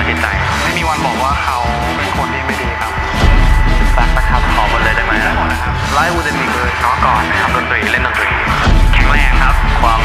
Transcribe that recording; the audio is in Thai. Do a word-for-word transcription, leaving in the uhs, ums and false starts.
จิตใจไม่มีวันบอกว่าเขาเป็นคนที่ไม่ดีครับรักนะครับขอหมดเลยได้ไหมได้หมดนะครับไลฟ์วูดมีคือน้องก่อนนะครับดนตรีเล่นดนตรีแข็งแรงครับความ